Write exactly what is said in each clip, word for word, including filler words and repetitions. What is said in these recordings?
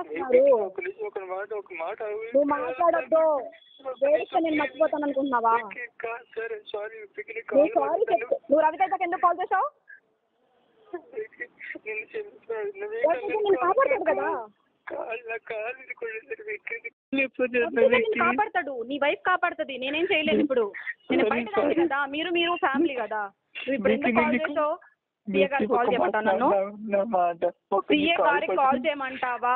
చేస్తున్నారు. నువ్వు మాట్లాడద్దు, వేడిస్తే నేను మర్చిపోతాను అనుకుంటున్నావా? నువ్వు సారీ చెప్పు. నువ్వు రవితేజకి ఎందుకు కాల్ చేసావు? నేను కాపాడతాడు కదా, కాపాడతాడు, నీ వైఫ్ కాపాడుతుంది, నేనేం చేయలేను. ఇప్పుడు నేను బయట కదా, మీరు మీరు ఫ్యామిలీ కదా. నువ్వు ఇప్పుడు ఎందుకు కాల్ చేసావు? సీఏ గారికి కాల్ చేయమంటావు? నన్ను సీఏ గారికి కాల్ చేయమంటావా?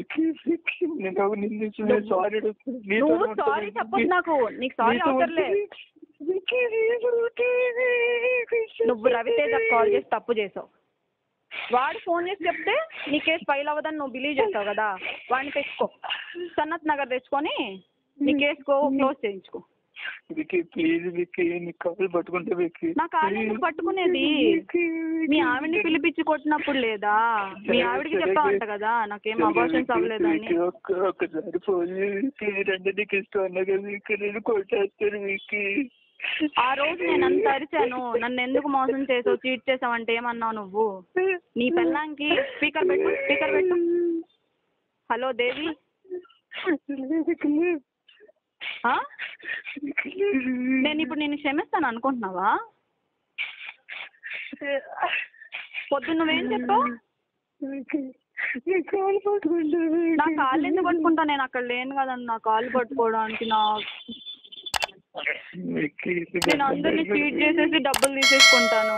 నువ్వు సారీ చెప్పొద్దు నాకు, నీకు సారీ అవసరంలే. నువ్వు రవితేజకి కాల్ చేసి తప్పు చేసావు. వాడు ఫోన్ చేసి చెప్తే నీ కేసు ఫైల్ అవ్వదని నువ్వు బిలీవ్ చేస్తావు కదా. వాడిని తెచ్చుకో, సన్నత్ నగర్ తెచ్చుకొని నీ కేసు క్లోజ్ చేయించుకో. నా కాళ్ళు ఎందుకు పట్టుకునేది? మీ ఆవిడని పిలిపించి కొట్టినప్పుడు లేదా? మీ ఆవిడకి చెప్పావంట కదా నాకేం అబార్షన్స్ అవ్వలేదని. ఆ రోజు నేను అంత అరిచాను, నన్ను ఎందుకు మోసం చేసావు, చీట్ చేసావు అంటే ఏమన్నావు నువ్వు? నీ పెళ్ళాంకి స్పీకర్ పెట్టు, స్పీకర్ పెట్టు. హలో దేవి, నేను ఇప్పుడు నేను క్షమిస్తాను అనుకుంటున్నావా? పొద్దున్న నువ్వేం చెప్పావు? నా కాళ్ళు ఎందుకు పట్టుకుంటా? నేను అక్కడ లేను కదండి నా కాళ్ళు పట్టుకోవడానికి. నా నేను అందరినీ చీట్ చేసేసి డబ్బులు తీసేసుకుంటాను.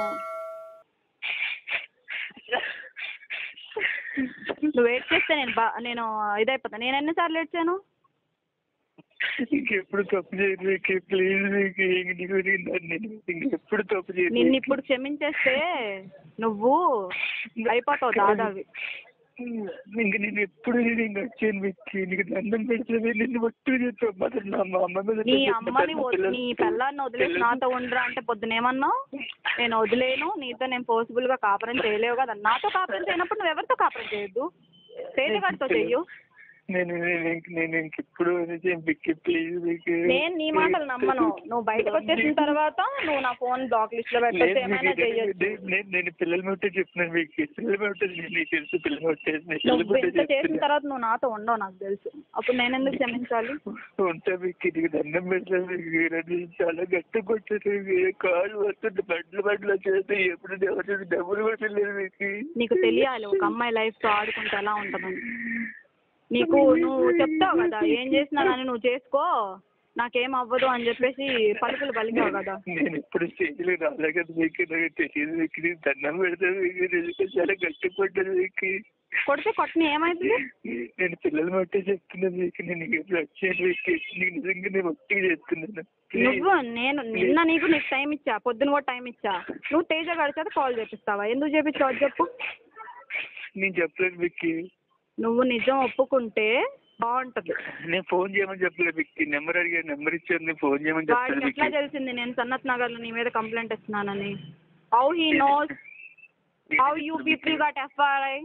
నువ్వు వెయిట్ చేస్తే నేను బా నేను ఇదైపోతాను. నేను ఎన్నిసార్లు ఏడ్చాను? ఇంకెప్పుడు తప్పు చేయదు ప్లీజ్. ఎప్పుడు తప్పు చేయదు. నిన్ను ఇప్పుడు క్షమించేస్తే నువ్వు అయిపోతావు దాదావి. ఇంక నేను ఎప్పుడు నేను వచ్చాను వ్యక్తి, నీకు దండం పెడుతుంది. నిన్ను ఒట్టు చేస్తావు. మా అమ్మ మీద నీ అమ్మని నీ పిల్లాన్ని వదిలేసి నాతో ఉండరా అంటే పొద్దునేమన్నావు? నేను వదిలేను, నీతో నేను పోసిబుల్ గా కాపురం చేయలేవు కదా. నాతో కాపురం చేయనప్పుడు నువ్వు ఎవరితో కాపురం చేయొద్దు, తేజగాడితో చెయ్యు. నేను నేను ఇంకెప్పుడు ప్లీజ్. నేను నీ మాటలు నమ్మను. నువ్వు బయటకు వచ్చేసిన తర్వాత నువ్వు నా ఫోన్ బ్లాక్ లిస్ట్ లో పెట్టచ్చు, ఏమైనా చెయ్యొచ్చు. నేను పిల్లల మొట్టే చెప్తున్నాను మీకు, పిల్లల మొట్టే నీకు తెలుసు. పిల్లల మొట్టే చేసిన తర్వాత నువ్వు నాతో ఉండవు నాకు తెలుసు. అప్పుడు నేను ఎందుకు క్షమించాలి? ఉంటా మీకు, నీకు దండం పెడతాను. చాలా గట్టి కొట్టేది, కాళ్ళు వస్తుంది, బండ్లు బండ్లు చేస్తే ఎప్పుడు డబ్బులు కొట్టలేదు మీకు. నీకు తెలియాలి ఒక అమ్మాయి లైఫ్ తో ఆడుకుంటే ఎలా ఉంటుందని. నీకు నువ్వు చెప్తావు కదా ఏం చేసినా కానీ నువ్వు చేసుకో, నాకేం అవ్వదు అని చెప్పేసి పలుకులు పలికావు కదా. నేను ఇప్పుడు స్టేజ్లో రాలే కదా మీకు, నాకు తెలియదు మీకు. దండం పెడతాను మీకు, చాలా గట్టి కొట్టదు మీకు. కొడితే కొట్టని ఏమైతుంది? నేను పిల్లలు బట్టి చెప్తున్నాను మీకు, నేను ఎప్పుడు వచ్చాను మీకు, నీకు నిజంగా నేను ఒట్టిగా చెప్తున్నాను. నువ్వు నేను నిన్న నీకు నీకు టైం ఇచ్చా, పొద్దున కూడా టైం ఇచ్చా. నువ్వు తేజ గడిచాక కాల్ చేపిస్తావా? ఎందుకు చేపించావు చెప్పు. నేను చెప్పలేదు మీకు. నువ్వు నిజం ఒప్పుకుంటే బాగుంటది. నేను ఫోన్ చేయమని చెప్పలేదు మీకు, నెంబర్ అడిగా, నెంబర్ ఇచ్చాను, ఫోన్ చేయమని చెప్పలేదు. ఎట్లా తెలిసింది నేను సన్నత్ నగర్ లో నీ మీద కంప్లైంట్ ఇస్తున్నానని? How he knows, how you people got FIR?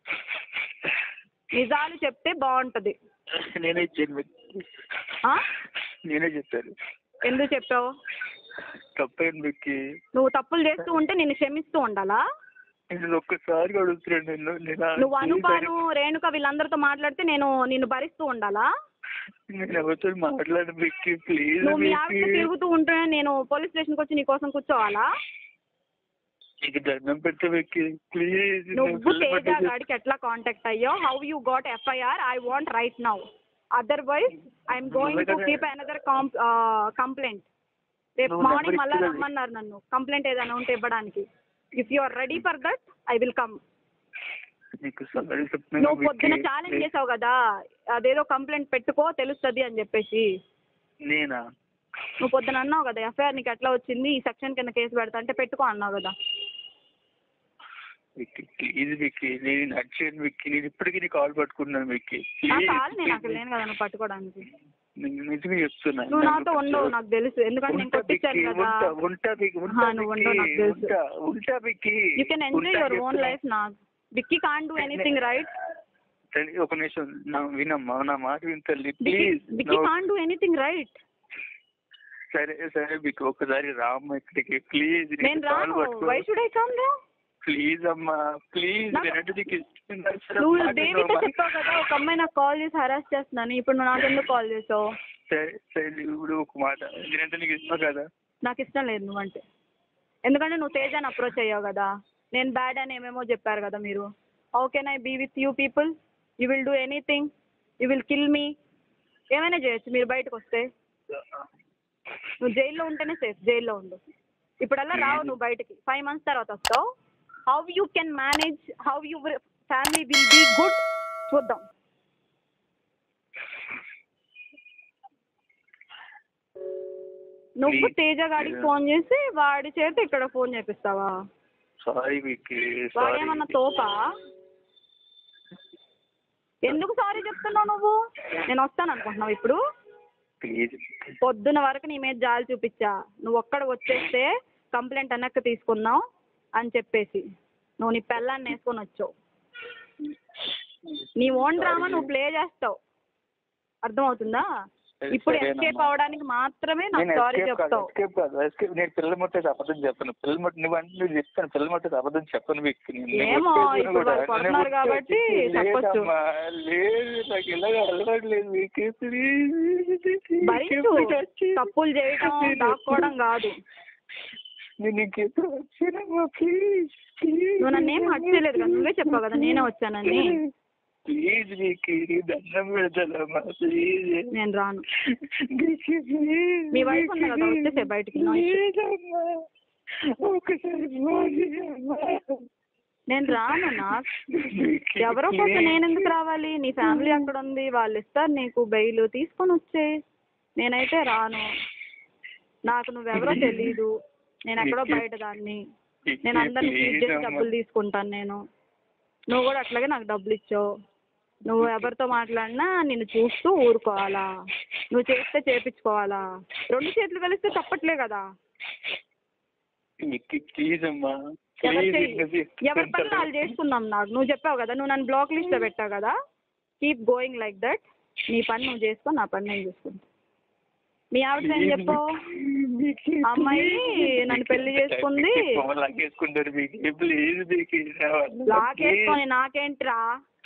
నిజాలు చెప్తే బాగుంటది. నేనే ఇచ్చాను, నేనే చెప్పాను. ఎందుకు చెప్పావు? తప్పేంటి మీకు? నువ్వు తప్పులు చేస్తూ ఉంటే నేను క్షమిస్తూ ఉండాలా? నేను ఒక్కసారి అడుగుతున్నాను. నువ్వు అనుపాను రేణుక వీళ్ళందరితో మాట్లాడితే నేను నిన్ను భరిస్తూ ఉండాలా? నేను ఎవరితో మాట్లాడు వ్యక్తి ప్లీజ్. నువ్వు మీ ఆవిడతో తిరుగుతూ ఉంటే నేను పోలీస్ స్టేషన్కి వచ్చి నీ కోసం కూర్చోవాలా? నీకు దండం పెడతా వ్యక్తి ప్లీజ్. నువ్వు తేజ గాడికి ఎట్లా కాంటాక్ట్ అయ్యో? How you got FIR? I want right now, otherwise I'm going to keep another complaint. రేపు మార్నింగ్ మళ్ళా రమ్మన్నారు నన్ను కంప్లైంట్ ఏదైనా ఉంటే ఇవ్వడానికి. If you are ready for that I will come. నువ్వు పొద్దున ఛాలెంజ్ చేసావు కదా అదేదో కంప్లైంట్ పెట్టుకో తెలుస్తుంది అని చెప్పేసి. నేనా? నువ్వు పొద్దున అన్నావు కదా ఎఫ్ఐఆర్ నీకు ఎట్లా వచ్చింది, ఈ సెక్షన్ కింద కేసు పెడతా అంటే పెట్టుకో అన్నావు కదా. ప్లీజ్ విక్కీ, నేను నచ్చాను విక్కీ, నేను ఇప్పటికీ నీ కాల్ పట్టుకున్నాను విక్కీ. కాదు నేను అక్కడ లేను కదా నువ్వు పట్టుకోవడానికి. నిజంగా చెప్తున్నా, నువ్వు నాతో ఉండవు నాకు తెలుసు, ఎందుకంటే నేను కొట్టించాను కదా. నువ్వు ఉండవు నాకు తెలుసు. You can enjoy your own life. నాకు Vicky can't do anything right. ఒక నిమిషం వినమ్మా, నా మాట విను తల్లి please. Vicky can't do anything right. సరే సరే విక్కీ ఒకసారి రామ్మ ఇక్కడికి ప్లీజ్. నేను రాను. వై షుడ్ ఐ కమ్ రా? ప్లీజ్ అమ్మా ప్లీజ్ నేనంటే నీకు ఇష్టం నువ్వు దేవితో చెప్పావు కదా ఒక అమ్మాయి నాకు కాల్ చేసి హరాస్ చేస్తున్నాను, ఇప్పుడు నువ్వు నాకెందుకు కాల్ చేసావు? సరే సరే ఇప్పుడు ఒక మాట, నేనంటే నీకు ఇష్టం కదా? నాకు ఇష్టం లేదు నువ్వంటే, ఎందుకంటే నువ్వు తేజాని అప్రోచ్ అయ్యావు కదా, నేను బ్యాడ్ అని ఏమేమో చెప్పారు కదా మీరు. How can I be with you people? You will do anything, you will kill me, ఏమైనా చేయొచ్చు మీరు బయటకు వస్తే. నువ్వు జైల్లో ఉంటేనే సేఫ్, జైల్లో ఉండు. ఇప్పుడల్లా రావు నువ్వు బయటికి, ఫైవ్ మంత్స్ తర్వాత వస్తావు. How you can manage, how you family will be good చూద్దాం. నువ్వు తేజ గాడికి ఫోన్ చేసి వాడి చేతి ఇక్కడ ఫోన్ చేపిస్తావా? సారీ వాడేమన్నా తోపా? ఎందుకు సారీ చెప్తున్నావు నువ్వు? నేను వస్తాను అనుకుంటున్నావు ఇప్పుడు? పొద్దున వరకు నీ మీద జాలి చూపించా, నువ్వు ఒక్కడ వచ్చేస్తే కంప్లైంట్ వెనక్కి తీసుకుందాం అని చెప్పేసి నువ్వు నీ పెళ్ళాన్ని వేసుకొని వచ్చావు. నీ ఓన్ డ్రామా నువ్వు ప్లే చేస్తావు, అర్థమవుతుందా? ఇప్పుడు ఎస్కేప్ అవడానికి మాత్రమే నాకు సారీ చెప్తావు. నేను పిల్లల మొట్టేసి అబద్ధం చెప్పను, పిల్లల మొట్ట నువ్వు అంటే నువ్వు చెప్తాను, పిల్లల మొట్టేసి అబద్ధం చెప్పను. ఏమో ఇప్పుడు వాళ్ళు కొడుతున్నారు కాబట్టి చెప్పొచ్చు. లేదు నాకు ఇలాగ అలవాటు లేదు. భరించు, తప్పులు చేయడం దాక్కోవడం కాదు. నేను ఇంకెప్పుడు వచ్చానమ్మా ప్లీజ్. నువ్వు నన్ను ఏం హర్ట్ చేయలేదు కదా, నువ్వే చెప్పావు కదా నేనే వచ్చానని. ప్లీజ్ నీకు దండం పెడతానమ్మా ప్లీజ్. నేను రాను, మీ వైఫ్ ఉంది కదా వచ్చేసే బయటికి. నేను రాను, నాకు ఎవరో కోసం నేను ఎందుకు రావాలి? నీ ఫ్యామిలీ అక్కడ ఉంది, వాళ్ళు ఇస్తారు నీకు బెయిల్, తీసుకొని వచ్చే. నేనైతే రాను, నాకు నువ్వెవరో తెలీదు, నేను ఎక్కడో బయట దాన్ని, నేను అందరినీ ఫీడ్ చేసి డబ్బులు తీసుకుంటాను నేను. నువ్వు కూడా అట్లాగే నాకు డబ్బులు ఇచ్చావు. నువ్వు ఎవరితో మాట్లాడినా నిన్ను చూస్తూ ఊరుకోవాలా? నువ్వు చేస్తే చేపించుకోవాలా? రెండు చేతులు కలిస్తే తప్పట్లే కదా. ఎవరి పని వాళ్ళు చేసుకుందాం. నాకు నువ్వు చెప్పావు కదా, నువ్వు నన్ను బ్లాక్ లిస్ట్లో పెట్టావు కదా, కీప్ గోయింగ్ లైక్ దట్. నీ పని నువ్వు చేసుకో, నా పని నేను చూసుకుంటా. మీ ఆవిడ ఏం చెప్పావు? అమ్మాయి నన్ను పెళ్లి చేసుకుంది, లాకేసుకొని నాకేంటిరా?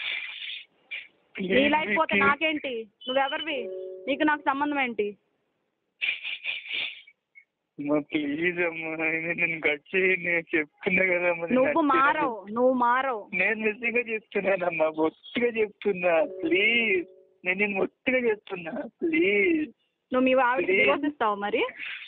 నీ లైఫ్ పోతే నాకేంటి? నువ్వెవరివి? నీకు నాకు సంబంధం ఏంటి? ప్లీజ్ అమ్మా నేను గచ్చి నేను చెప్తున్నా కదమ్మా. నువ్వు మారవు, నువ్వు మారవు. నేను నిజంగా చెప్తున్నానమ్మా, ఒత్తిగా చెప్తున్నా ప్లీజ్. నేను నేను ఒత్తిగా చెప్తున్నా ప్లీజ్. నువ్వు మీ ఆవిడకి డివోర్స్ ఇస్తావు మరి?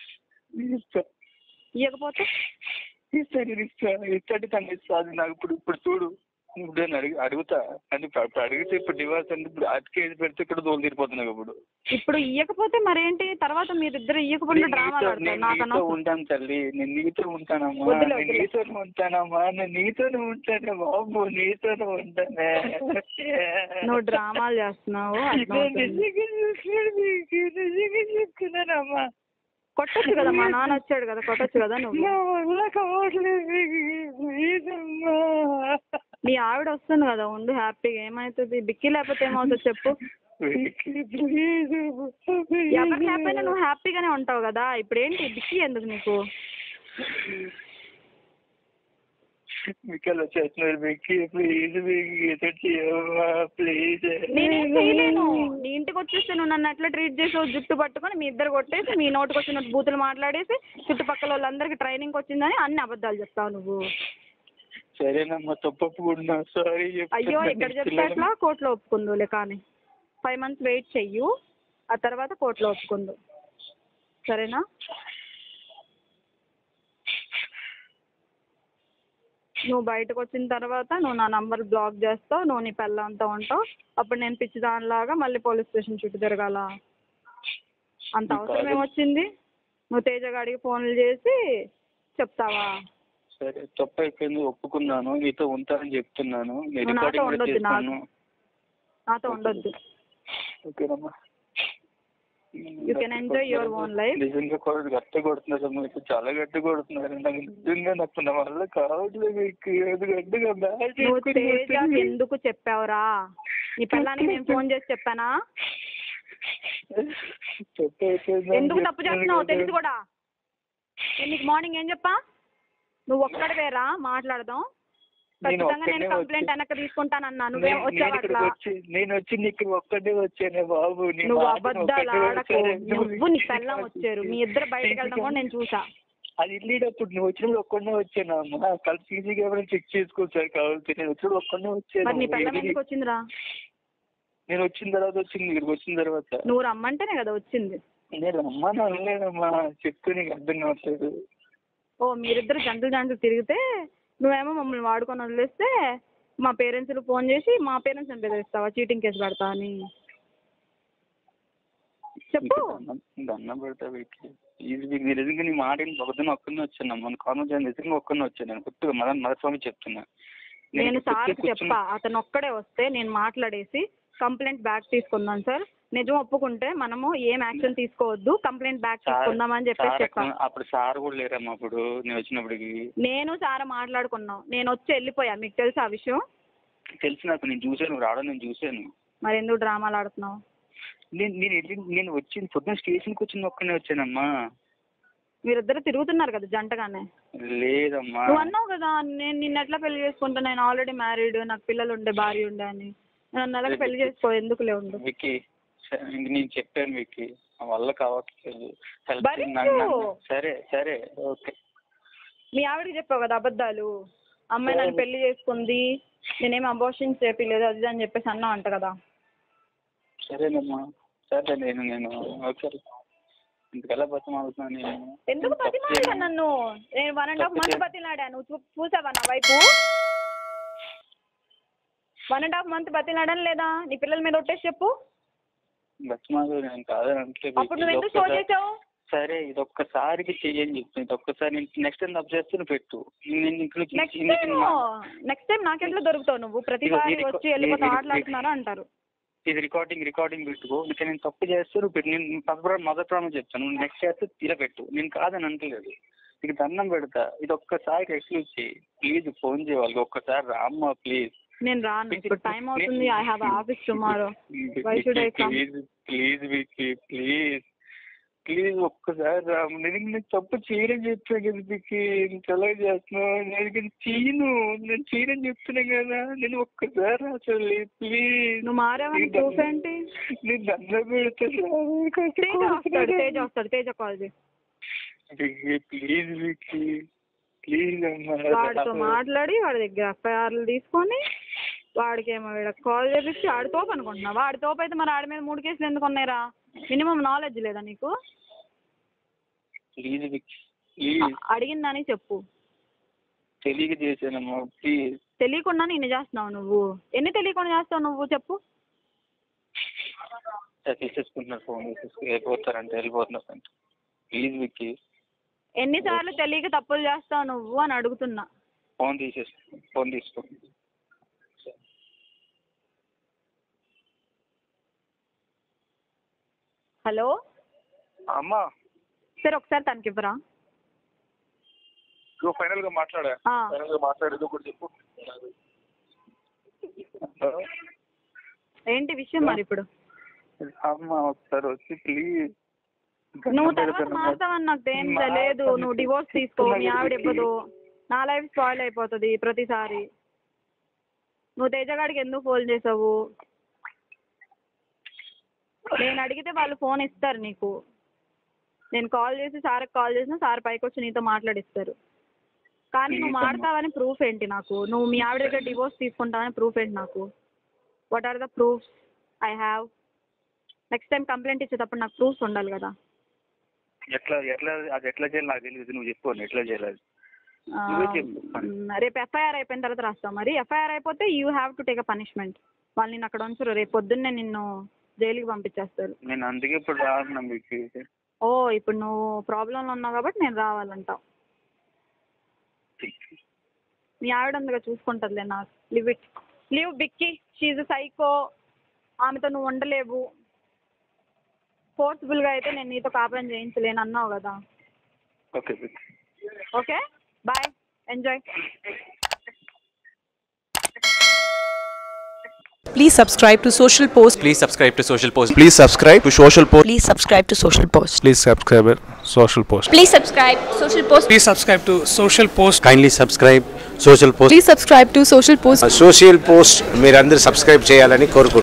ఇవ్వకపోతే ఇస్తాను ఇస్తా ఇస్తాడు తను ఇస్తాను. నాకు ఇప్పుడు ఇప్పుడు చూడు, ఇప్పుడు నేను అడిగి అడుగుతా అని ఇప్పుడు అడిగితే ఇప్పుడు డివోర్స్ అంటే ఇప్పుడు అతికేసి పెడితే ఇక్కడ దోలు తీరిపోతున్నావు. ఇప్పుడు ఇప్పుడు ఇవ్వకపోతే మరేంటి? తర్వాత మీరిద్దరు ఇవ్వకపోతే డ్రామా నీతో ఉంటాను తల్లి, నేను నీతో ఉంటానమ్మా, నేను నీతోనే ఉంటానమ్మా, నేను నీతోనే ఉంటానే బాబు, నీతోనే ఉంటానే. నువ్వు డ్రామాలు చేస్తున్నావు. చెప్తున్నానమ్మా. కొట్టచ్చు కదా, మా నాన్న వచ్చాడు కదా, కొట్టచ్చు కదా. నువ్వు నీ ఆవిడ వస్తుంది కదా, ఉండు హ్యాపీగా. ఏమవుతుంది? బిక్కి లేకపోతే ఏమవుతుంది చెప్పు? ఎవరు లేకపోయినా నువ్వు హ్యాపీగానే ఉంటావు కదా. ఇప్పుడు ఏంటి బిక్కి ఎందుకు నీకు? నేనేం చేయలేను. నీ ఇంటికి వచ్చేస్తే నువ్వు నన్ను ఎట్లా ట్రీట్ చేసావు? జుట్టు పట్టుకొని మీ ఇద్దరు కొట్టేసి మీ నోటికి వచ్చినట్టు బూతులు మాట్లాడేసి చుట్టుపక్కల వాళ్ళందరికీ ట్రైనింగ్ వచ్చిందని అన్ని అబద్ధాలు చెప్తావు నువ్వు. సరేనమ్మా తప్పకుండా సారీ. అయ్యో ఇక్కడ చెప్తే అట్లా కోర్టులో ఒప్పుకుందులే, కానీ ఫైవ్ మంత్స్ వెయిట్ చెయ్యు, ఆ తర్వాత కోర్టులో ఒప్పుకుందు. సరేనా? నువ్వు బయటకు వచ్చిన తర్వాత నువ్వు నా నంబర్ బ్లాక్ చేస్తావు, నువ్వు నీ పిల్లంతా ఉంటావు. అప్పుడు నేను పిచ్చి దానిలాగా మళ్ళీ పోలీస్ స్టేషన్ చుట్టూ తిరగాల? అంత అవసరం ఏమొచ్చింది? నువ్వు తేజగాడికి ఫోన్లు చేసి చెప్తావా? సరే తప్పు అయిపోయింది, ఒప్పుకున్నాను, నీతో ఉంటానని చెప్తున్నాను. నాతో ఉండొద్దు, నాకు నాతో ఉండొద్దు. ఓకేనమ్మా, you can enjoy your own life. నిజంగా గట్టి కొడుతున్నారు, ఇప్పుడు చాలా గట్టి కొడుతున్నారు. నాకు నిజంగా నాకు నా వల్ల కావట్లేదు. గట్టిగా నువ్వు తేజకి ఎందుకు చెప్పావురా? నీ పిల్లానికి నేను ఫోన్ చేసి చెప్పానా? ఎందుకు తప్పు చేస్తున్నావు తెలుసు కూడా. నేను నీకు మార్నింగ్ ఏం చెప్పా? నువ్వు ఒక్కడివేరా మాట్లాడదాం, నేను ఖచ్చితంగా నేను ఒక్కడే వచ్చి కంప్లైంట్ వెనక్కి తీసుకుంటానన్నా. నువ్వేం నేను నేను వచ్చావు ఇక్కడికి అట్లా? వచ్చి నేను వచ్చి ఇక్కడ ఒక్కడే వచ్చానే బాబు. నీ నువ్వు మాట అబద్ధాలు ఒక్కడే ఆడకు. వచ్చానే. నువ్వు నీ పెళ్ళాం వచ్చారు, మీ ఇద్దరు బయటకు వెళ్ళడం కూడా నేను చూసా. అది వెళ్ళేటప్పుడు నువ్వు వచ్చినప్పుడు ఒక్కడే వచ్చాను అమ్మా. కలిసి ఈజీగా ఎవరైనా చెక్ చేసుకోవచ్చు కావాలి. నేను వచ్చినప్పుడు ఒక్కడే మరి నీ పెళ్ళాం వచ్చాను. ఎందుకు వచ్చిందిరా? నేను వచ్చిన తర్వాత వచ్చింది, ఇక్కడికి వచ్చిన తర్వాత. నువ్వు రమ్మంటేనే కదా వచ్చింది. నేను రమ్మని అనలేదమ్మా, చెప్తే నీకు అర్థం కావట్లేదు. ఓ మీరిద్దరు జంటలు జంటలు తిరిగితే నువ్వేమో మమ్మల్ని వాడుకొని వదిలేస్తే మా పేరెంట్స్కి ఫోన్ చేసి మా పేరెంట్స్ని బెదిరిస్తావా చీటింగ్ కేసు పెడతా అని? చెప్పు. దండం పెడతా వీటికి. ఇది మీకు నిజంగా నీ మాట పొద్దున్న ఒక్కనే వచ్చాను. మన కాన్వర్జన్ నిజంగా ఒక్కనే వచ్చాను. నేను కొత్తగా మదన్ మదస్వామి చెప్తున్నా. నేను సార్కి చెప్పా, అతను ఒక్కడే వస్తే నేను మాట్లాడేసి కంప్లైంట్ బ్యాక్ తీసుకుందాం సార్, నిజం ఒప్పుకుంటే మనము ఏం యాక్షన్ తీసుకోవద్దు, కంప్లైంట్ బ్యాక్ తీసుకుందాం అని చెప్పేసి చెప్పాను. అప్పుడు సార్ కూడా లేరమ్మా అప్పుడు నేను వచ్చినప్పటికి. నేను సార్ మాట్లాడుకున్నాం, నేను వచ్చి వెళ్ళిపోయా. మీకు తెలుసా ఆ విషయం? తెలుసు నాకు, నేను చూసాను, రావడం నేను చూసాను. మరి ఎందుకు డ్రామాలు ఆడుతున్నావు? నేను నేను వెళ్ళి నేను వచ్చింది పొద్దున్న స్టేషన్కి వచ్చింది ఒక్కనే వచ్చానమ్మా. మీరిద్దరు తిరుగుతున్నారు కదా జంటగానే. లేదమ్మా నువ్వు అన్నావు కదా నేను నిన్న ఎట్లా పెళ్లి చేసుకుంటా, నేను ఆల్రెడీ మ్యారీడ్, నాకు పిల్లలు ఉండే భార్య ఉండే అని. నన్ను అలాగే పెళ్లి చేసుకో, ఎందుకు లేవు విక్కీ. నేను చెప్పాను విక్కీ, నా వల్ల కావట్లేదు. సరే సరే ఓకే. మీ ఆవిడకి చెప్పావు కదా అబద్ధాలు, అమ్మాయి నన్ను పెళ్లి చేసుకుంది, నేనేమి అబార్షన్ చేపిలేదు అది అని చెప్పేసి అన్నావు అంట కదా. సరేనమ్మా సరే. నేను నేను ఓకే ఇంతకలా బతిమాలుతున్నాను. నేను ఎందుకు బతిమాలా నన్ను? నేను వన్ అండ్ హాఫ్ మంత్ బతిలాడా, నువ్వు చూ చూసావా నా వైపు? వన్ అండ్ హాఫ్ మంత్ బతిలాడని లేదా? నీ పిల్లల మీద ఒట్టేసి చెప్పు. బతిమాలు నేను కాదని అంటే. అప్పుడు నువ్వు ఎందుకు షో చేసావు? సరే ఇది ఒక్కసారికి చెయ్యని చెప్తాను, ఇది ఒక్కసారి నేను నెక్స్ట్ టైం అప్ చేస్తే నువ్వు పెట్టు. నెక్స్ట్ టైం నాకెట్లా దొరుకుతావు నువ్వు? ప్రతిసారి వచ్చి వెళ్ళిపోతావు, ఆటలాడుతున్నారా అంటారు. ఇది రికార్డింగ్ రికార్డింగ్ పెట్టుకో. ఇక నేను తప్పు చేస్తే నువ్వు పెట్టు. నేను ఫస్ట్ మొదటి ప్రామిస్ చెప్తాను, నువ్వు నెక్స్ట్ చేస్తే ఇలా పెట్టు. నేను కాదని అంటలేదు, నీకు దండం పెడతా. ఇది ఒక్కసారి ఎక్స్క్యూజ్ చేయి ప్లీజ్. ఫోన్ చేయాలి ఒక్కసారి రామ్మా ప్లీజ్. నేను రాను, ఇప్పుడు టైం అవుతుంది. I have office tomorrow. Why should I come? Please please Vicky please please ఒక్కసారి రా. నేను నేను తప్పు చేయని చెప్పాను కదా విక్కీ, ఇంకెలా చేస్తున్నావు? నేను చేయను, నేను చేయనని చెప్తున్నా కదా. నేను ఒక్కసారి అసలు ప్లీజ్. నువ్వు మారావని ప్రూఫ్ ఏంటి? నేను దండం పెడతాను. తేజ వస్తాడు, తేజ వస్తాడు, తేజ కాల్ చేయి. విక్కీ ప్లీజ్ విక్కీ ప్లీజ్ అమ్మా. వాడితో మాట్లాడి వాడి దగ్గర ఎఫ్ఐఆర్లు తీసుకొని వాడికి ఏమో వీళ్ళకి కాల్ చేపించి ఆడి తోపు అనుకుంటున్నావు. వాడి తోపు అయితే మరి ఆడి మీద మూడు కేసులు ఎందుకు ఉన్నాయిరా? మినిమం నాలెడ్జ్ లేదా నీకు? Please Vicky please. అడిగిందని చెప్పు. తెలియక చేశానమ్మా ప్లీజ్. తెలియకుండా ఇన్ని చేస్తున్నావు నువ్వు. ఎన్ని తెలియకుండా చేస్తావు నువ్వు చెప్పు. తీసేసుకుంటున్నారు ఫోన్, తీసేసుకు వెళ్ళిపోతారంటే వెళ్ళిపోతున్నారు. ప్లీజ్ విక్కీ. ఎన్నిసార్లు తెలియక తప్పులు చేస్తావు నువ్వు అని అడుగుతున్నా. ఫోన్ తీసేసుకో, ఫోన్ తీసుకో. హలో అమ్మా. సరే ఒకసారి తనకి ఇవ్వరా? ఫైనల్ గా మాట్లాడా ఫైనల్ గా మాట్లాడేది ఒకటి చెప్పు. ఏంటి విషయం మరి ఇప్పుడు? అమ్మా ఒకసారి వచ్చి ప్లీజ్. నువ్వు తర్వాత మారుతావని నాకు ఏం తెలియదు. నువ్వు డివోర్స్ తీసుకో, మీ ఆవిడ ఇవ్వదు, నా లైఫ్ స్పాయిల్ అయిపోతుంది ప్రతిసారి. నువ్వు తేజగాడికి ఎందుకు ఫోన్ చేసావు? నేను అడిగితే వాళ్ళు ఫోన్ ఇస్తారు నీకు. నేను కాల్ చేసి సార్కి కాల్ చేసినా సార్ పైకి వచ్చి నీతో మాట్లాడిస్తారు. కానీ నువ్వు మారుతావని ప్రూఫ్ ఏంటి నాకు? నువ్వు మీ ఆవిడ దగ్గర డివోర్స్ తీసుకుంటావని ప్రూఫ్ ఏంటి నాకు? What are the proofs I have? Next time complaint ఇచ్చేటప్పుడు నాకు ప్రూఫ్స్ ఉండాలి కదా. ఎట్లా ఎట్లా అది ఎట్లా చేయాలి నాకు తెలియదు, నువ్వు చెప్పు ఎట్లా చేయాలి. రేపు ఎఫ్ఐఆర్ అయిపోయిన తర్వాత రాస్తావు. మరి ఎఫ్ఐఆర్ అయిపోతే you have to take a punishment. వాళ్ళు నిన్ను అక్కడ ఉంచరు, రేపు పొద్దున్నే నిన్ను జైలుకి పంపించేస్తారు. నేను అందుకే ఇప్పుడు రాను మీకు. ఓ ఇప్పుడు నువ్వు ప్రాబ్లంలో ఉన్నావు కాబట్టి నేను రావాలంటావు. మీ ఆవిడ అందుగా చూసుకుంటుందిలే నాకు. Leave it, leave Vicky. She's psycho, ఆమెతో నువ్వు ఉండలేవు. ఫోర్స్ఫుల్గా అయితే నేను నీతో కాపురం చేయించలేను అన్నావు కదా. Okay okay bye, enjoy. Please subscribe to Social Post. Please subscribe to Social Post. Please subscribe to Social Post. Please subscribe to Social Post. Please subscribe to Social Post. Please subscribe Social Post. Please subscribe to Social Post. Kindly subscribe Social Post. Please subscribe to Social Post. Social post మీరందరూ subscribe చేయాలని కోరుకుంటున్నాను.